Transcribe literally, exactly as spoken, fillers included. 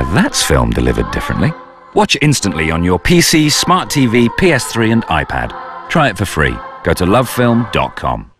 that's film delivered differently. Watch instantly on your P C, smart T V, P S three and iPad. Try it for free. Go to lovefilm dot com.